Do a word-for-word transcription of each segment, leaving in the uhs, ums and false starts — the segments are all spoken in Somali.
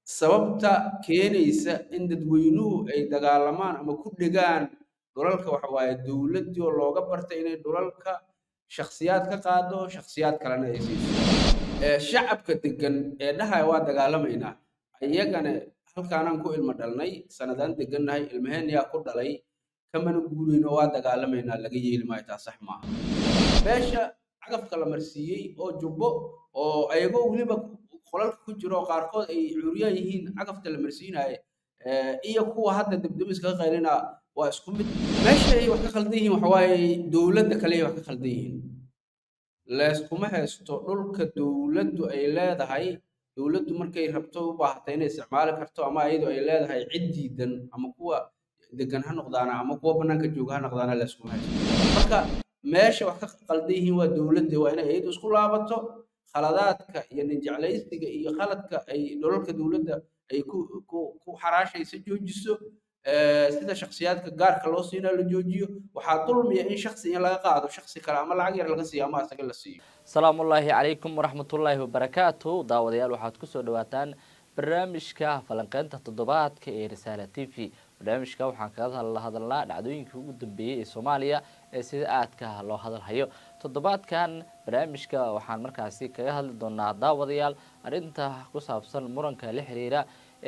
sababta keenaysa in dadweynuhu ay dagaalamaan ama ku dhigaan dhulalka waxa waaye dowladdii oo looga bartay inay dhulalka shakhsiyaad ka qaado shakhsiyaad kalena ay siiso ee shacabka degan ee dhahaya waa dagaalamaynaa ayagana halkaanaan ku ilmo dhalnay sanadaan degannahay ilmaheennyaa ku dhalay kamana guurayno waa dagaalamaynaa laga yeeli maayo taa sax maaha beesha cagafka la marsiiyey oo jubbo oo ayagoo weliba qolalka ku jiro qaarkood ay curyaan yihiin cagafta la marsiinaaye iyo kuwa hadda dibdimiska ka qaylina waa isku mid meesha ay wax ka khaldan yihiin waxa waaye dowladda kale ay wax ka khaldan yihiin layskuma haysto dhulka dowladdu ay leedahay dowladdu markay rabto u baahatay inay isticmaali karto ama iyadu ay leedahay cid diidan ama kuwa degan ha noqdaana ama kuwa bannaanka jooga ha noqdaana layskuma haysto marka meesha wax ka khaldan yihiin waa dowladda waa inay iyadu isku laabato khaladaadka iyo ninjeclaysiga iyo khaladka ay dhulalka dowladda ay ku ku ku xaraashaysa joojiso sida shakhsiyaadka gaarka loo siinaa la joojiyo waxaa dulmiya in shakhsi in laga qaado shakhsi kale ama lacag yar laga siiyo ama asaga la siiyo salaamu ullaahi calaykum waraxmatullaahi wabarakaatu daawadayaal waxaad kusoo dhawaataan barnaamijka falanqeynta toddobaadka ee risaala t v barnaamijka waxaan kaga hadalnaa dhacdooyinkii ugu dambeeyey ee soomaaliya ee sida aadka loo hadalhayo toddobaadkan barnaamijka waxaan markaasi kaga hadli doonaa daawadayaal arrinta ku saabsan muranka la xiriira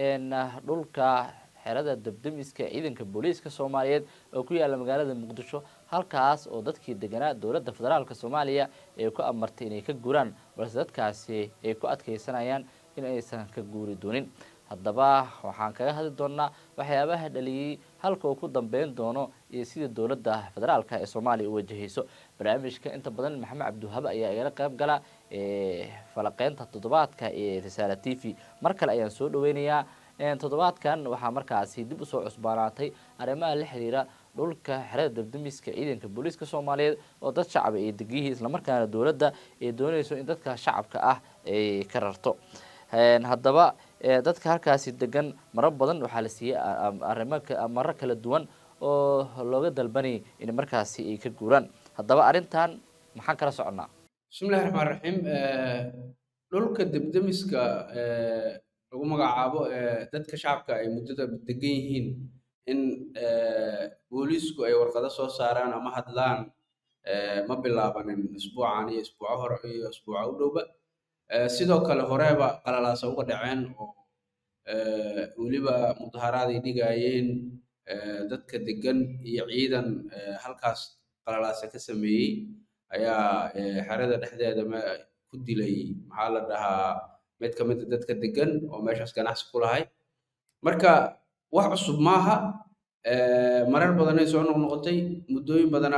dhulka xerada dabdamiska ciidanka booliiska Soomaaliyeed oo ku yaala magaalada Muqdisho halkaas oo dadkii deganaa dowladda federaalka Soomaaliya ay ku amartay inay ka guuraan balse dadkaasi ay ku adkeysanayaan in aysan ka guuri doonin haddaba waxaan kaga hadli doonaa waxyaabaha dhaliyay halka uu ku dambeyn doono iyo sida dowladda federaalka ee Soomaaliya u wajahayso barnaamijka inta badan Maxamed Cabduhab ayaa iga qayb gala ee falaqeynta toddobaadka ee Risaala T V mar kale ayaan soo dhaweynayaa toddobaadkan waxaa markaasi dib u soo cusbaanaatay arrimaha la xiriira dhulka xerada dabdamiska ciidanka booliiska Soomaaliyeed oo dad shacab ay degiyihiin isla markaana dowladda ay doonayso in dadka shacabka ah ay ka rarto haddaba dadka halkaasi degan marar badan waxaa la siiyay arrimo marar kala duwan oo looga dalbanay in markaasi ay ka guuraan haddaba arrintan maxaan kala soconaa bismillaahi raxmaani raxiim dhulka dabdamiska lagu magacaabo dadka shacabka ay muddada degan yihiin in booliisku ay warqado soo saaraan ama hadlaan ma bilaabanin isbuucan iyo isbuuco hore iyo isbuuca u dhowba sidoo kale horeba qalalaasa uga dhaceen oo weliba mudaharaaday dhigayeen dadka degan iyo ciidan halkaas qalalaasa ka sameeyey ayaa xerada dhexdeeda ku dilay maxaa la dhahaa mid ka mid ah dadka degan oo meeshaas ganacsi ku lahay marka wax cusub maaha marar badan ay soo noqnoqotay muddooyin badana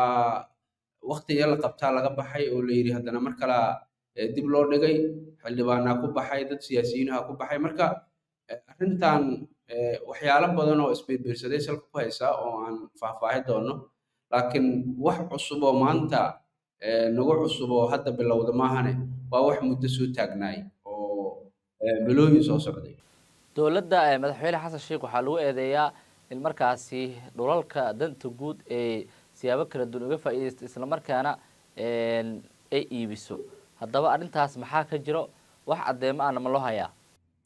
waqtiga la qabtaa laga baxay oo la yiri haddana mar kale dib loo dhigay xildhibaanaa ku baxay dad siyaasiyiinaha ku baxay marka arrintan waxyaalo badan oo isbiirbiirsaday salka ku haysa oo aan faahfaahin doono laakiin wax cusub oo maanta nagu cusub oo hadda bilowda maahane waa wax muddo soo taagnaay bilooyin soo socday dowladda madaxweyne xasan sheekh waxaa lagu eedeeyaa in markaasi dhulalka danta guud ee siyaabo kala duwan uga faa'iideysto isla markaana ay iibiso haddaba arrintaas maxaa ka jiro wax caddeemo ah ma loo hayaa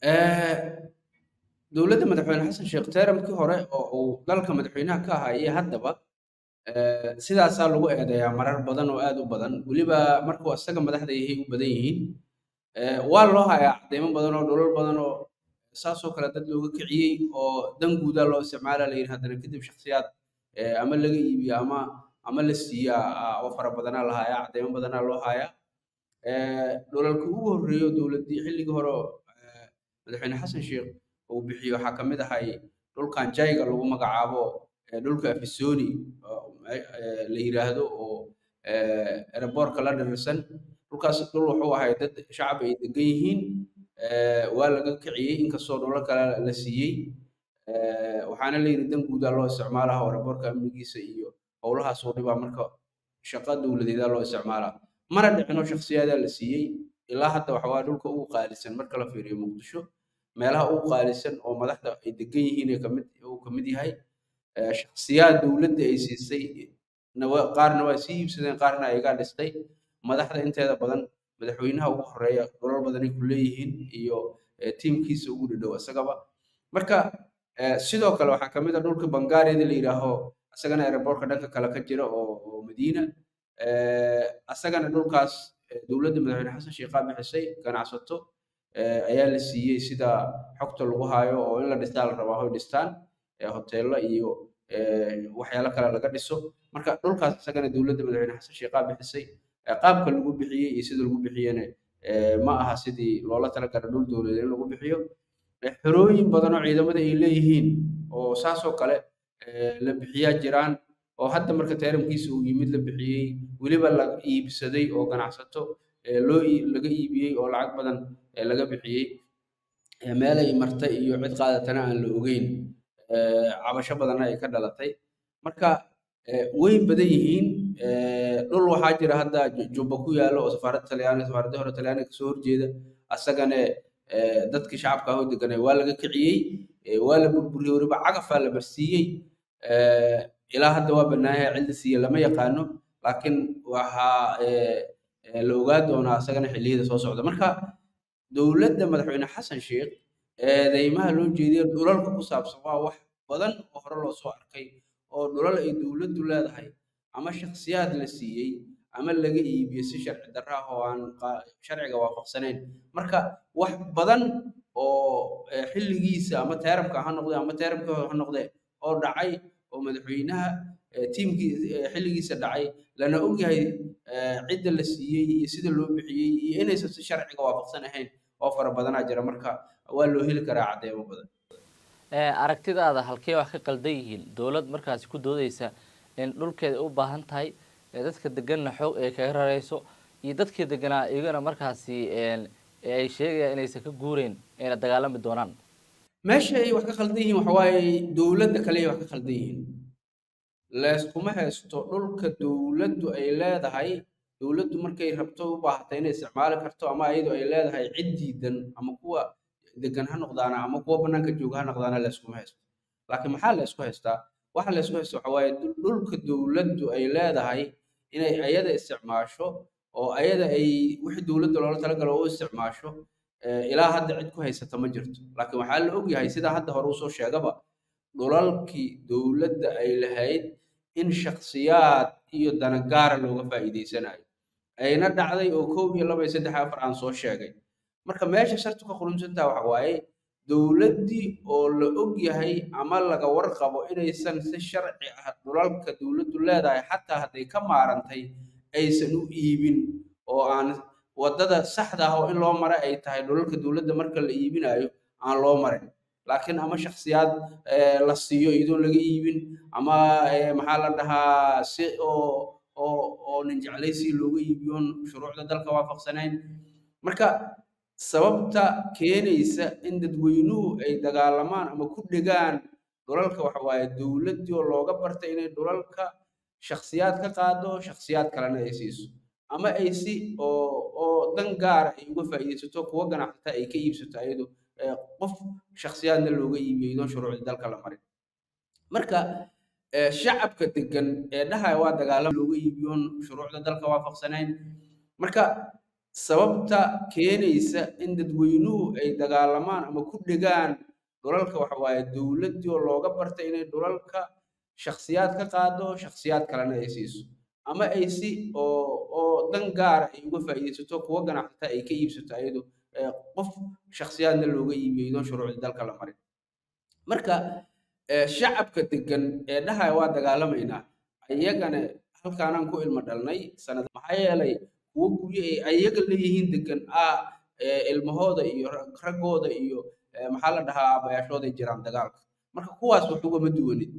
dowladda madaxweyne xasan sheekh teeramkii hore oo uu dalka madaxweynaha ka ahaa iyo haddaba sidaasaa lagu eedeeyaa marar badan oo aad u badan weliba markuu isaga madaxda yahay u badan yihiin waa loo hayaa cadeymo badan oo dhulal badan oo saasoo kale dad looga kiciyey oo dan guudaa loo isticmaala la yidhi haddana kadib shakhsiyaad ama laga iibiyo ama ama la siiyaa oo fara badanaa la hayaa cadeymo badanaa loo hayaa dhulalka ugu horreeyo dowladdii xilligii hore madaxweyne xasan sheekh uu bixiyo waxaa ka mid ahay dhulkan jayga lagu magacaabo dhulka afisoni la yiraahdo oo airportka la dhirirsan dhulkaas dhul wuxuu ahay dad shacab ay degan yihiin waa laga kiciyey inkastoo dhulal kale la siiyey waxaana la yidhi dan guudaa loo isticmaalaha oo airportka amnigiisa iyo howlahaas oo dhibaa marka shaqa dowladeedaa loo isticmaalaa mana dhicinoo shakhsiyaadaa la siiyey ilaa hadda waxa waa dhulka ugu qaalisan marka la fiiriyo muqdisho meelaha ugu qaalisan oo madaxda ay degan yihiin ee kamid uu ka mid yahay shakhsiyaad dowladda ay siisay qaarna waa sii iibsadeen qaarna ayagaa dhistay madaxda inteeda badan madaxweynaha ugu horeeya dhulal badan ay ku leeyihiin iyo tiimkiisa ugu dhadhow asagaba marka sidoo kale waxaa ka mid ah dhulka bangaariyada la yidhaaho asagana airportka dhanka kale ka jira oo madiina asagana dhulkaas dowladda madaxweyne xasan sheekh aa bixisay ganacsato ayaa la siiyey sida xogta lagu haayo oo in la dhistaa la rabaa hoy dhistaan hoteello iyo waxyaalo kale laga dhiso marka dhulkaas asagana dowladda madaxweyne xasan sheekh aa bixisay qaabka lagu bixiyey iyo sida lagu bixiyena ma aha sidii loola talagalay dhul dowladeed in lagu bixiyo xerooyin badan oo ciidamada ay leeyihiin oo saasoo kale la bixiyaa jiraan oo hadda marka tayramkiisa uu yimid la bixiyey weliba la iibsaday oo ganacsato loo laga iibiyey oo lacag badan laga bixiyey meel ay martay iyo cid qaadatana aan la ogeyn cabasho badanna ay ka dhalatay marka way badan yihiin dhul waxaa jira hadda jubba ku yaalo oo safaaradda talyaaniga safaaradda hore talyaaniga kasoo horjeeda asagana dadkii shacabka ah oo deganay waa laga kiciyey waa la burburiyey weliba cagafaa la barsiiyey ilaa hadda waa bannaayahay cilda siiye lama yaqaano laakiin waxaa la ogaa doonaa asagana xilliyada soo socda marka dowladda madaxweyne xasan sheekh eedeymaha loo jeediyo dhulalka ku saabsan waa wax badan oo hore loo soo arkay oo dhulal ay dowladdu leedahay ama shakhsiyaad la siiyey ama laga iibiyey si sharci darro ah oo aan sharciga waafaqsanayn marka wax badan oo xilligiisa ama tayramka ha noqde ama tayramka ha noqde oo dhacay oo madaxweynaha tiimkii xilligiisa dhacay lana ogyahay cidda la siiyey iyo sida loo bixiyey iyo inaysan si sharciga waafaqsan ahayn oo fara badanaa jira marka waa loo heli karaa caddeemo badan aragtidaada halkee wax ka qaldan yihiin dowlad markaasi ku doodaysa in dhulkeeda u baahan tahay dadka deganna xoog ay kaga rarayso iyo dadkii deganaa iyagana markaasi ay sheegayaan inaysan ka guureyn ayna dagaalami doonaan meesha ay wax ka qaldan yihiin waxa waaye dowladda kale ay wax ka qaldan yihiin layskuma haysto dhulka dowladdu ay leedahay dowladdu markay rabto u baahatay inay isticmaali karto ama iyadoo ay leedahay cid diidan ama kuwa degan ha noqdaana ama kuwa bannaanka jooga ha noqdaana layskuma haysto laakiin maxaa la isku haystaa waxa la isku haysto waxa waaye dhulka dowladdu ay leedahay inay ayada isticmaasho oo ayada ay wixii dowladda loola talagalo u isticmaasho ilaa hadda cid ku haysata ma jirto laakiin waxaa la ogyahay sida hadda hore usoo sheegaba dhulalkii dowladda ay lahayd in shakhsiyaad iyo danagaara looga faa'iidaysanayo ayna dhacday oo kow iyo laba iyo saddex afar aan soo sheegay marka meesha shartu ka qurunsantaa waxa waaye dowladdii oo la og yahay ama laga warqabo inaysan si sharci ah dhulalka dowladdu leedahay xataa hadday ka maarantay aysan u iibin oo aan waddada saxda ah oo in loo mara ay tahay dhulalka dowladda marka la iibinayo aan loo marin laakiin ama shakhsiyaad la siiyo iyadoon laga iibin ama maxaa la dhahaa si oo oo oo nin jeclaysi looga iibiyoon shuruucda dalka waafaqsanayn marka sababta keenaysa in dadweynuhu ay dagaalamaan ama ku dhegaan dhulalka waxa waaye dowladdii oo looga bartay inay dhulalka shakhsiyaad ka qaado shakhsiyaad kalena ay siiso ama ay si oo oo dan gaara ay uga faa'iidaysato kuwa ganacsata ay ka iibsato ayadoo qof shakhsiyaadna looga iibiyo iyadoon shuruucda dalka la marin marka shacabka degan ee dhahaya waa dagaalama looga iibiyoon shuruucda dalka waafaqsanayn marka sababta keenaysa in dadweynuhu ay dagaalamaan ama ku dhegaan dhulalka waxa waaye dowladdii oo looga bartay inay dhulalka shakhsiyaad ka qaado shakhsiyaad kalena ay siiso ama ay si oo oo dan gaara ay uga faa'iidaysato kuwa ganacsata ay ka iibsato ayadoo qof shakhsiyaadna looga iibiyo iyadoon shuruucda dalka la marin marka shacabka degan ee dhahaya waa dagaalamaynaa ayagana halkaanaan ku ilmo dhalnay sanad maxaa yeelay kuwo guryo ay ayaga leeyihiin degan ah ilmahooda iyo raggooda iyo maxaa la dhahaa aabayaashooday jiraan dagaalka marka kuwaas wax ugama duwanid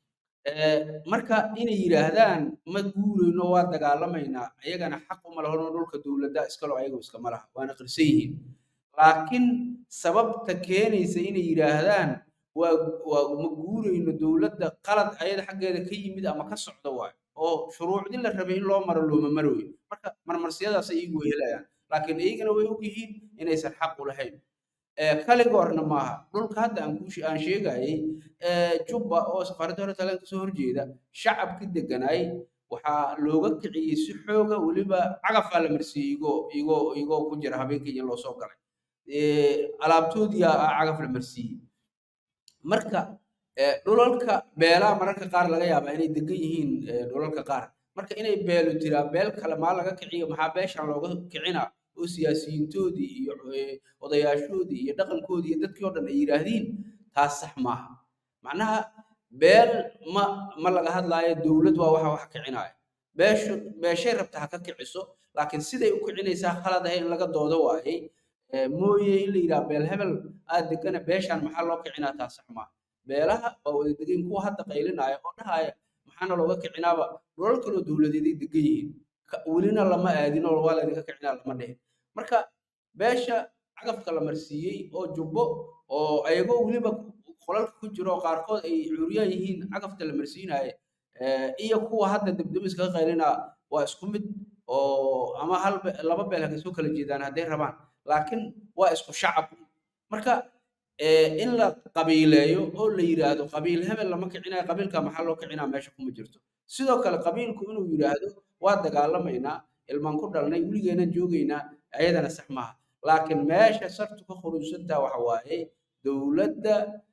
marka inay yidhaahdaan ma guurayno waa dagaalamaynaa ayagana xaq uma lahano dhulka dowladda iskalo ayagu iskama laha waana qirsan yihiin laakiin sababta keenaysa inay yidhaahdaan waa waa ma guurayno dowladda qalad ayada xaggeeda ka yimid ama ka socda waayo oo shuruucdii la rabay in loo maro looma marooyo marka marmarsiyadaas iyagu way helayaan laakiin iyagana way og yihiin inaysan xaq u lahayn kaligoorna maaha dhulka hadda aan ku aan sheegayay jubba oo safaaradda hore talyaanka kasoo horjeeda shacabkii deganaay waxaa looga kiciyey si xooga weliba cagafaa la marsiiyey igoo igoo igoo ku jira habeenkii in loo soo galay alaabtoodii cagaf la marsiiyey marka dhulalka beelaha mararka qaar laga yaabaa inay degan yihiin dhulalka qaar marka inay beelo tiraa beel kale maa laga kiciyo maxaa beeshan looga kicinaa oo siyaasiyiintoodii iyo odayaashoodii iyo dhaqankoodii iyo dadkii oo dhan ay yidhaahdiin taas sax maaha macnaha beel ma ma laga hadlaayo dowlad waa waxa wax kicinaya beeshu beeshay rabta ha ka kiciso laakiin siday u kicinaysaa khalad ahay in laga doodo waayey mooye in la yidhaha beel hebel aad degana beeshan maxaa loo kicinaa taas sax maaha beelaha waa wada degan kuwa hadda qaylinaya oo dhahaya maxaana looga kicinaaba dhulal kaloo dowladeeday degan yihiin welina lama aadin oo waa laydinka kicinaa lama dhihin marka beesha cagafka la marsiiyey oo jubbo oo ayagoo weliba qolalka ku jiro oo qaarkood ay cuuriyaan yihiin cagafta la marsiinaya iyo kuwa hadda debdemiska ka qaylinaa waa isku mid oo ama hal laba beel ha kasoo kala jeedaan hadday rabaan laakiin waa isku shacab marka in la qabiileeyo oo la yiraahdo qabiil hebel lama kicinayo qabiilka maxaa loo kicinaa meesha kuma jirto sidoo kale qabiilku inuu yiraahdo waa dagaalamaynaa ilmaan ku dhalnay weligeena joogaynaa ayadana sax maaha laakiin meesha sartu ka quruusantaa waxa waaye dowladda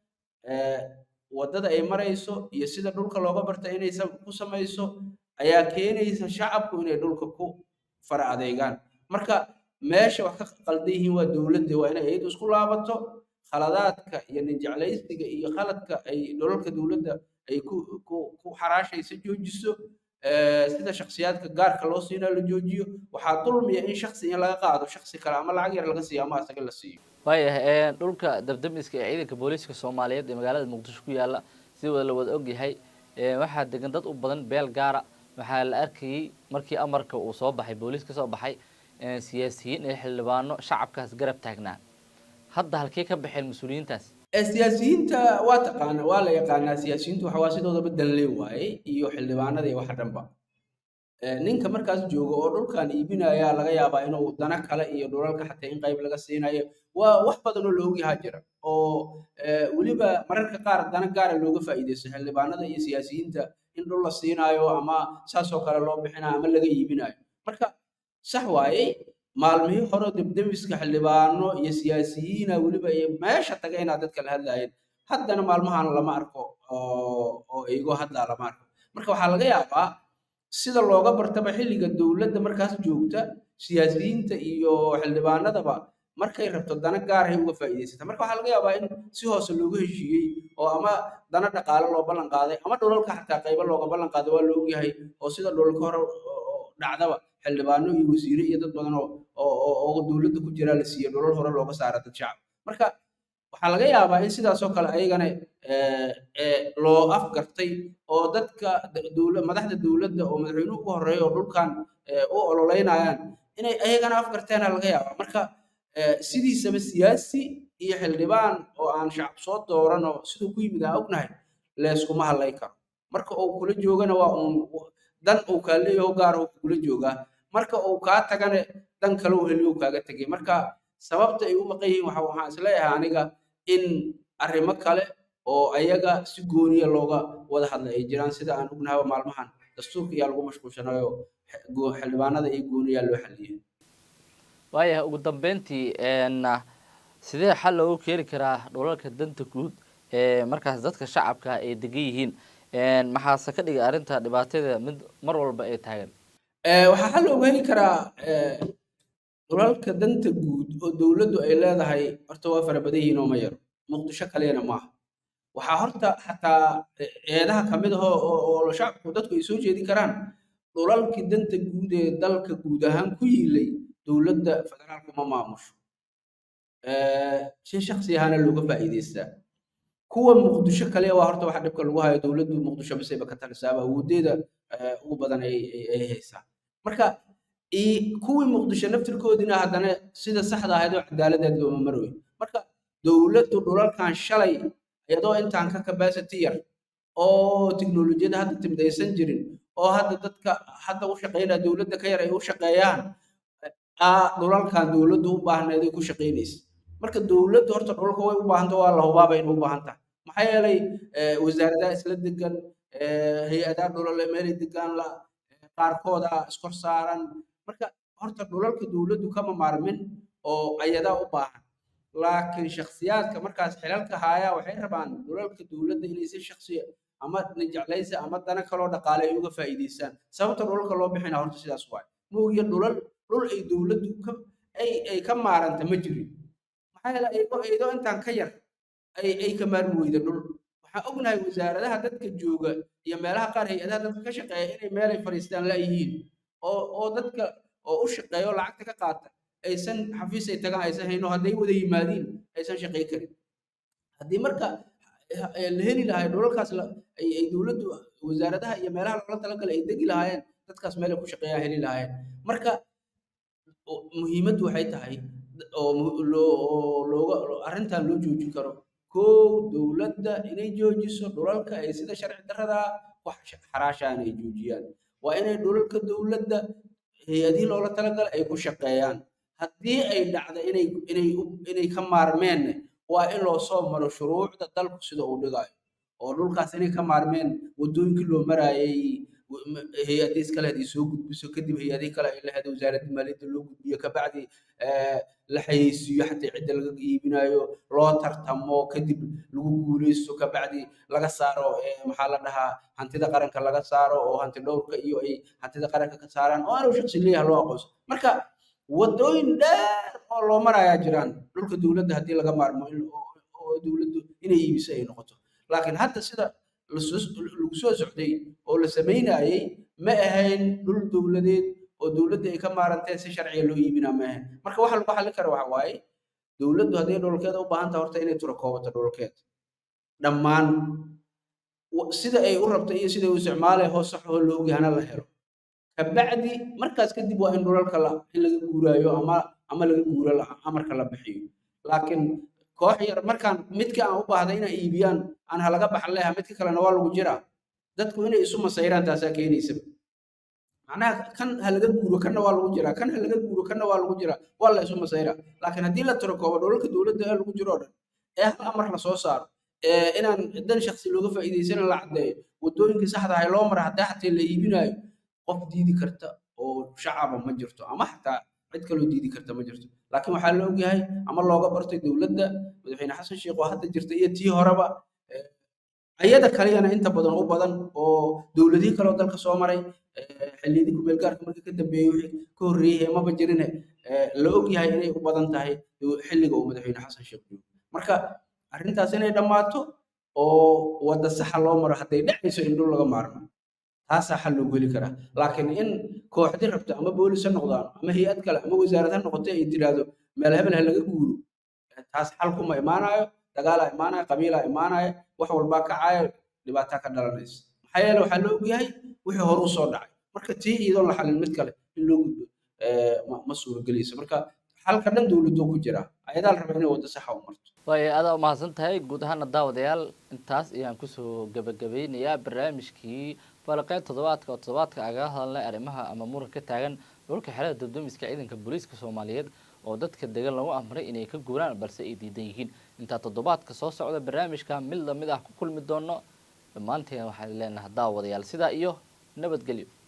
wadada ay marayso iyo sida dhulka looga barta inay ku samayso ayaa keenaysa shacabku inay dhulka ku fara adeegaan marka meesha wax ka qaldan yihiin waa dowladda waa inay iyadu isku laabato khaladaadka iyo ninjeclaysiga iyo khaladka ay dhulalka dowladda ay ku ku ku xaraashaysa joojiso sida shakhsiyaadka gaarka loo siinaa la joojiyo waxaa dulmiya in shakhsi in laga qaado shakhsi kale ama lacag yar laga siiyo ama asaga la siiyo waayahay dhulka dabdamiska ee ciidanka booliiska Soomaaliyeed ee magaalada Muqdisho ku yaala si wada la wada og yahay waxaa degan dad u badan beel gaara waxaa la arkayay markii amarka uu soo baxay booliiska soo baxay siyaasiyiin ee xildhibaano shacabkaas garab taagnaa hadda halkee ka baxeen mas'uuliyiintaas siyaasiyiinta waa taqaana waa la yaqaanaa siyaasiyiintu waxa waa sidooda badan leey waaye iyo xildhibaanada iyo waxa dhanba ninka markaas jooga oo dhulkan iibinaya laga yaabaa inuu dana kale iyo dhulalka xataa in qayb laga siinayo waa wax badan oo la ogyahay jira oo weliba mararka qaar dana gaara looga faa'iideysto xildhibaanada iyo siyaasiyiinta in dhul la siinayo ama saas oo kale loo bixinayo ama laga iibinayo marka sax waaye maalmihii hore debdemiska xildhibaano iyo siyaasiyiina weliba iyo meesha taga inaad dadka la hadlaayeen haddana maalmahan lama arko oo iyagoo hadlaa lama arko marka waxaa laga yaabaa sida looga bartaba xilliga dowladda markaas joogta siyaasiyiinta iyo xildhibaanadaba markay rabto dana gaar ah uga faa'iideysata marka waxaa laga yaabaa in si hoose loogu heshiiyey oo ama dana dhaqaale loo ballan qaaday ama dhulalka xataa qaybo looga ballan qaaday waa la ogyahay oo sida dhulalka hore dhacdaba xildhibaano iyo wasiire iyo dad badan oo oo dowladda ku jira la siiyay dhulal hore looga saara dad shacab marka waxaa laga yaabaa in sidaas oo kale ayagana loo afgartay oo dadka madaxda dowladda oo madaxweynuhu ugu horeeya oo dhulkan u ololeynayaan inay ayagana afgarteena laga yaabaa marka sidiisaba siyaasi iyo xildhibaan oo aan shacab soo dooran oo siduu ku yimid aan ognahay leeskuma hadlay karo marka uu kula joogana waa uun dan uu kaa leeyaho gaar uu kula joogaa marka uu kaa tagana dan kale uu heliyo kaaga tegay marka sababta ay u maqan yihiin waxa waxaan isleeyahay aniga in arrimo kale oo ayaga si gooniya looga wada hadlay ay jiraan sida aan ognahay maalmahan dastuurka ayaa lagu mashquulsanayo xildhibaanada iyo gooniya loo xaliyay waayahay ugu dambeyntii sidee xal loogu keeni karaa dhulalka danta guud ee markaas dadka shacabka ay degan yihiin maxaase ka dhigay arrinta dhibaatada mid mar walba ay taagan waxaa xal loogu heli karaa dhulalka danta guud oo dowladdu ay leedahay horta waa fara badan yihiin oo ma yaro muqdisho kalena maaha waxaa horta xataa eedaha ka mid ah oo shacabku dadku ay soo jeedin karaan dhulalkii danta guud ee dalka guud ahaan ku yiilay dowladda federaalku ma maamusho si shakhsi ahaana looga faa'iideystaa kuwa muqdisho kale waa horta waxa dhibka lagu hayo dowladdu muqdisho bisayba ka talisaaba awoodeeda ugu badan ay ay haysaa marka kuwii muqdisho naftirkoodina haddana sida saxda ahayd oo cadaaladdeed looma marooyo marka dowladdu dhulalkan shalay iyadoo intaan ka capacity yar oo tiknoolajiyada hadda timid aysan jirin oo hadda dadka hadda u shaqeynaya dowladda ka yar ay u shaqeeyaan dhulalkan dowladdu u baahneed ay ku shaqeynaysa marka dowladdu horta dhulalka way u baahanta waa la hubaaba inay u baahan tahay maxaa yeelay wasaaradaha isla degan hay-adaha dhulale meelay degaan la qaarkooda iskor saaran marka horta dhulalka dowladdu kama maarmin oo ayadaa u baahan laakiin shakhsiyaadka markaas xilalka haya waxay rabaan dhulalka dowladda inay si shakhsi ama jeclaysa ama dana kaloo dhaqaale ay uga faa'iideystaan sababta dhulalka loo bixinaa horta sidaas waay moogiya dhulal dhul ay dowladdu ka ay ay ka maaranta ma jirin maxaa yeelay ayagoo ayadoo intaan ka yar ay ay ka maarmi weyda dhul waxaan ognahay wasaaradaha dadka jooga iyo meelaha qaar hay-adaha dadka ka shaqeeya inay meelay fadhiistaan laayihiin oo oo dadka oo u shaqeeyo lacagta ka qaata aysan xafiis ay tagaan aysan hayno hadday wada yimaadiin aysan shaqey karin haddii marka la heli lahay dhulalkaas ay ay dowladdu wasaaradaha iyo meelaha loola talagalay ay degi lahaayeen dadkaas meel ay ku shaqeeyaan heli lahaayeen marka muhiimaddu waxay tahay oo looga arrintan loo joojin karo kow dowladda inay joojiso dhulalka ay sida sharci darrada wax xaraashaan ay joojiyaan waa inay dhulalka dowladda hay-adihii loola talagalay ay ku shaqeeyaan haddii ay dhacdo inay inay inay ka maarmeen waa in loo soo maro shuruucda dalku sida uu dhigayo oo dhulkaas inay ka maarmeen waddooyinkii loo maraayay hay-adiis kale haddii soo gudbiso kadib hay-adii kale ay lahayd wasaaradda maaliyadda loo gudbiyo kabacdi la xayeysiiyo xataa cidda laga iibinayo loo tartamo kadib lagu guuleysto kabacdi laga saaro maxaa la dhahaa hantida qaranka laga saaro oo hanti dhowrka iyo ay hantida qaranka ka saaraan oo aanu shakhsi leeyahay loo aqoonso marka waddooyin dheer oo loo marayaa jiraan dhulka dowladda haddii laga maarmo oo dowladdu inay iibiso ay noqoto laakiin hadda sida lagu soo socday oo la samaynayay ma ahayn dhul dowladeed oo dowladda ay ka maarantee si sharciga loo iibinaa ma ahayn marka waxa lagu xallin kara waxa waaye dowladdu hadday dhulalkeeda u baahan tahay horta inay tura koobato dhulalkeeda dhammaan sida ay u rabto iyo sida ay u isticmaalay hoos sax oo loo ogyahay la helo kabacdi markaas kadib waa in dhulalka la in laga guuraayo ama ama laga guuro amarka la bixiyo laakiin koox yar markaan midka aan u baahday inay iibiyaan aan halaga baxan leeyahay midka kalena waa lagu jiraa dadku inay isu masayraan taasaa keenaysa macnaha kan halaga guuro kanna waa lagu jiraa kan halaga guuro kanna waa lagu jiraa waa la isu masayraa laakiin haddii la tiro koobo dhulalka dowladda ee lagu jiro oo dhan ee hal amar la soo saaro ee inaan dan shakhsi looga faa'iidaysan la caddeeyo waddooyinkii saxda ahay loo mara haddii xataa la iibinayo qof diidi karta oo shacaba ma jirto ama xataa cid kaloo diidi karta ma jirto laakiin waxaa la ogyahay ama looga bartay dowladda madaxweyne xasan sheekh oo hadda jirta iyo tii horeba ayada kaliyana inta badan u badan oo dowladihii kale oo dalka soo maray xilliyadii kumeel gaarka markii ka dambeeyey wixii ka horreeyey maba jirine la ogyahay inay u badan tahay xilliga uu madaxweyne xasan sheekh joogo marka arrintaas inay dhammaato oo wadda saxa loo maro hadday dhacayso in dhul laga maarmo taasaa xal loogu heli karaa laakiin in kooxdii rabto ama boolis ha noqdaan ama hay-ad kale ama wasaarad ha noqoto ay tiraahdo meel hebel ha laga guuro taas xal kuma imaanayo dagaalaa imaanaya qabiilaa imaanaya wax walbaa kacaya dhibaataa ka dhalanaysa maxaa yeele waxaa la ogyahay wixii hore u soo dhacay marka tii iyadoon la xalin mid kale in loo gudbo ma suuragelayso marka xalka dhan dowladoo ku jira ayadaa la rabaa inay waddo saxa u marto waayo adaa umahadsan tahay guud ahaana daawadayaal intaas ayaan kusoo gabagabeynayaa barnaamijkii falaqeyn toddobaadka oo toddobaadka aga hadalnay arrimaha ama muran ka taagan dhulka xerada dibdamiska ciidanka booliiska soomaaliyeed oo dadka degan lagu amray inay ka guuraan balse ay diidan yihiin intaa toddobaadka soo socda barnaamijka mid lamid ah ku kulmi doono dhammaanteen waxaan leenahay daawadayaal sidaa iyo nabadgelyo